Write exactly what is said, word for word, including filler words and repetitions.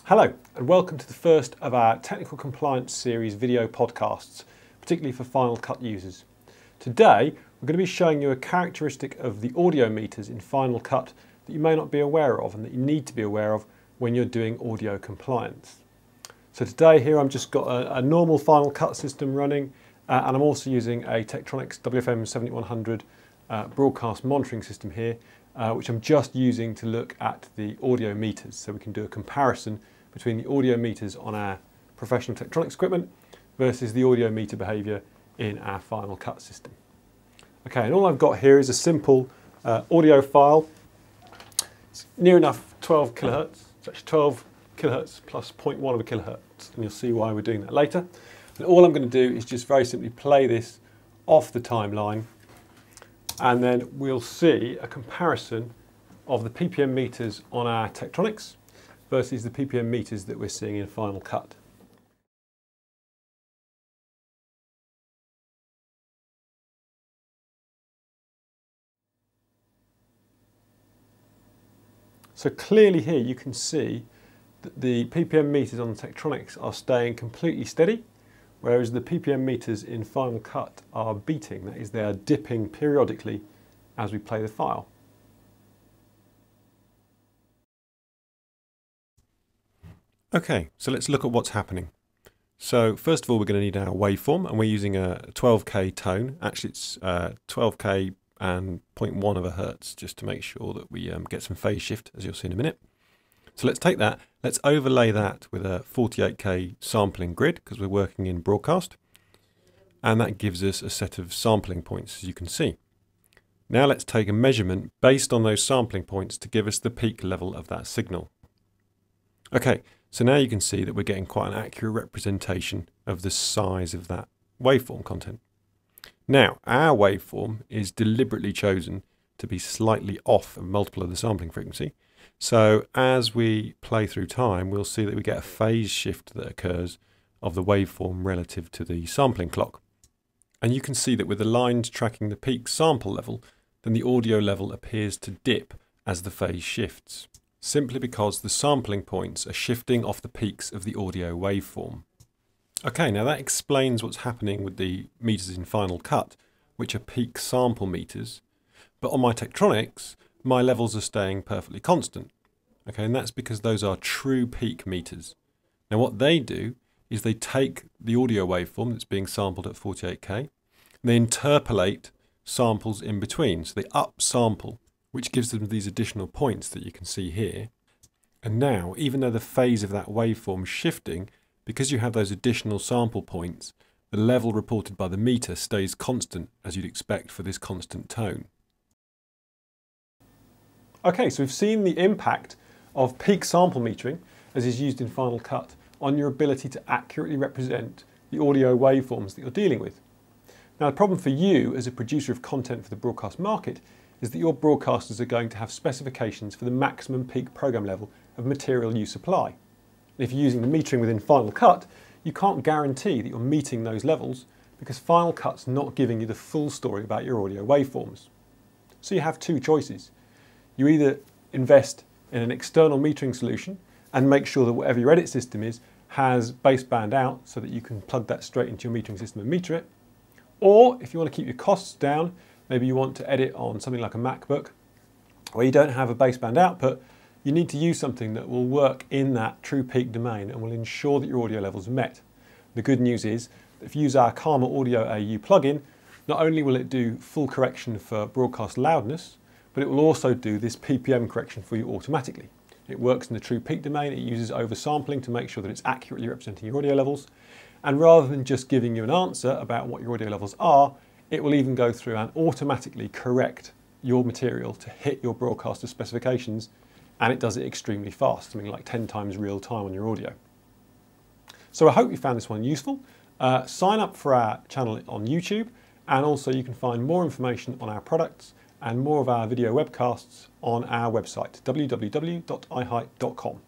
Hello and welcome to the first of our Technical Compliance Series video podcasts, particularly for Final Cut users. Today we're going to be showing you a characteristic of the audio meters in Final Cut that you may not be aware of and that you need to be aware of when you're doing audio compliance. So today here I've just got a, a normal Final Cut system running uh, and I'm also using a Tektronix W F M seventy-one hundred uh, broadcast monitoring system here, uh, which I'm just using to look at the audio meters so we can do a comparison between the audio meters on our professional Tektronix equipment versus the audio meter behaviour in our Final Cut system. Okay, and all I've got here is a simple uh, audio file. It's near enough twelve kilohertz. It's actually twelve kilohertz plus zero point one of a kilohertz, and you'll see why we're doing that later. And all I'm going to do is just very simply play this off the timeline, and then we'll see a comparison of the P P M meters on our Tektronix versus the P P M meters that we're seeing in Final Cut. So clearly here you can see that the P P M meters on the Tektronix are staying completely steady, whereas the P P M meters in Final Cut are beating, that is, they are dipping periodically as we play the file. Okay, so let's look at what's happening. So first of all, we're going to need our waveform, and we're using a twelve K tone. Actually, it's uh, twelve K and zero point one of a hertz, just to make sure that we um, get some phase shift, as you'll see in a minute. So let's take that, let's overlay that with a forty-eight K sampling grid, because we're working in broadcast, and that gives us a set of sampling points, as you can see. Now let's take a measurement based on those sampling points to give us the peak level of that signal. Okay. So now you can see that we're getting quite an accurate representation of the size of that waveform content. Now, our waveform is deliberately chosen to be slightly off a multiple of the sampling frequency. So as we play through time, we'll see that we get a phase shift that occurs of the waveform relative to the sampling clock. And you can see that with the lines tracking the peak sample level, then the audio level appears to dip as the phase shifts, simply because the sampling points are shifting off the peaks of the audio waveform. Okay, now that explains what's happening with the meters in Final Cut, which are peak sample meters, but on my Tektronix, my levels are staying perfectly constant. Okay, and that's because those are true peak meters. Now what they do is they take the audio waveform that's being sampled at forty-eight K, and they interpolate samples in between, so they upsample, which gives them these additional points that you can see here. And now, even though the phase of that waveform is shifting, because you have those additional sample points, the level reported by the meter stays constant, as you'd expect for this constant tone. Okay, so we've seen the impact of peak sample metering, as is used in Final Cut, on your ability to accurately represent the audio waveforms that you're dealing with. Now, the problem for you as a producer of content for the broadcast market is that your broadcasters are going to have specifications for the maximum peak program level of material you supply. And if you're using the metering within Final Cut, you can't guarantee that you're meeting those levels because Final Cut's not giving you the full story about your audio waveforms. So you have two choices. You either invest in an external metering solution and make sure that whatever your edit system is has baseband out so that you can plug that straight into your metering system and meter it. Or if you want to keep your costs down, maybe you want to edit on something like a MacBook where you don't have a baseband output, you need to use something that will work in that true peak domain and will ensure that your audio levels are met. The good news is that if you use our Karma Audio A U plugin, not only will it do full correction for broadcast loudness, but it will also do this P P M correction for you automatically. It works in the true peak domain, it uses oversampling to make sure that it's accurately representing your audio levels, and rather than just giving you an answer about what your audio levels are, it will even go through and automatically correct your material to hit your broadcaster specifications, and it does it extremely fast, something like ten times real time on your audio. So I hope you found this one useful. Uh, sign up for our channel on YouTube, and also you can find more information on our products and more of our video webcasts on our website, w w w dot i height dot com.